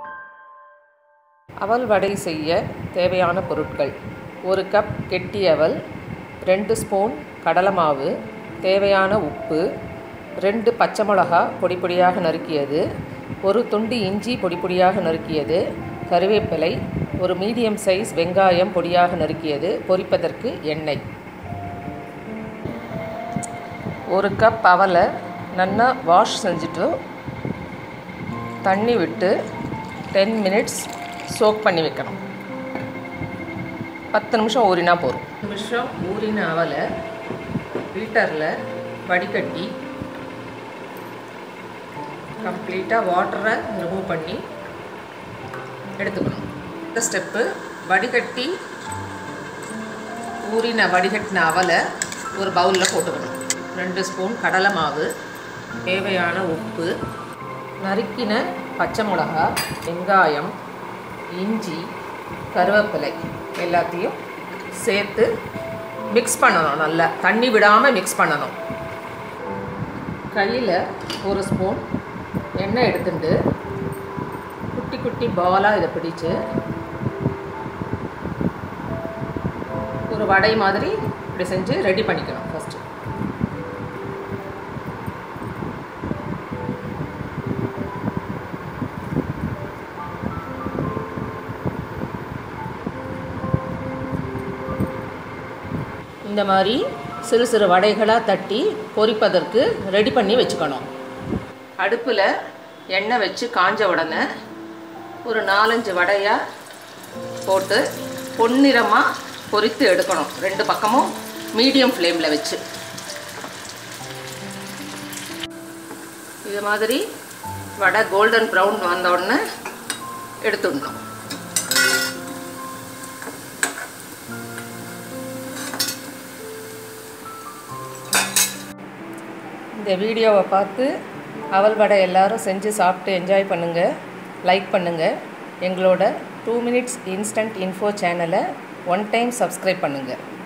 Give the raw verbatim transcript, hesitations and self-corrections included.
அவல் வடை செய்ய தேவையான பொருட்கள்: ஒரு கப் கெட்டி அவல், ரெண்டு ஸ்பூன் கடலை மாவு, தேவையான உப்பு, ரெண்டு பச்சை மிளகா பொடி பொடியாக நறுக்கியது, ஒரு துண்டு இஞ்சி பொடி பொடியாக நறுக்கியது, கருவேப்பிலை, ஒரு மீடியம் சைஸ் வெங்காயம் பொடியாக நறுக்கியது, பொரிப்பதற்கு எண்ணெய். ஒரு கப் அவலை நல்லா வாஷ் செஞ்சுட்டு தண்ணி விட்டு டென் மினிட்ஸ் சோக் பண்ணி வைக்கணும். பத்து நிமிஷம் ஊறினா போதும். நிமிஷம் ஊறின அவலை ஃபில்டரில் வடிகட்டி கம்ப்ளீட்டாக வாட்டரை ரிமூவ் பண்ணி எடுத்துக்கணும். இந்த ஸ்டெப்பு வடிகட்டி ஊறின வடிகட்டின அவலை ஒரு பவுலில் போட்டுக்கணும். ரெண்டு ஸ்பூன் கடலை மாவு, தேவையான உப்பு, நறுக்கின பச்சை மிளகா, வெங்காயம், இஞ்சி, கருவேப்பிலை எல்லாத்தையும் சேர்த்து மிக்ஸ் பண்ணணும். நல்லா தண்ணி விடாமல் மிக்ஸ் பண்ணணும். கையில் ஒரு ஸ்பூன் எண்ணெய் எடுத்துட்டு குட்டி குட்டி பாலாக இதை பிடிச்சு ஒரு வடை மாதிரி இப்படி செஞ்சு ரெடி பண்ணிக்கணும். ஃபஸ்ட்டு இந்த மாதிரி சிறு சிறு வடைகளாக தட்டி பொரிப்பதற்கு ரெடி பண்ணி வச்சுக்கணும். அடுப்பில் எண்ணெய் வச்சு காஞ்ச உடனே ஒரு நாலஞ்சு வடையாக போட்டு பொன்னிறமாக பொரித்து எடுக்கணும். ரெண்டு பக்கமும் மீடியம் ஃப்ளேமில் வச்சு இது மாதிரி வடை கோல்டன் ப்ரௌன் வந்த உடனே எடுத்துடணும். இந்த வீடியோவை பார்த்து அவல் வடை எல்லோரும் செஞ்சு சாப்பிட்டு என்ஜாய் பண்ணுங்கள். லைக் பண்ணுங்கள். எங்களோட டூ மினிட்ஸ் இன்ஸ்டன்ட் இன்ஃபோ சேனலை ஒன் டைம் சப்ஸ்கிரைப் பண்ணுங்கள்.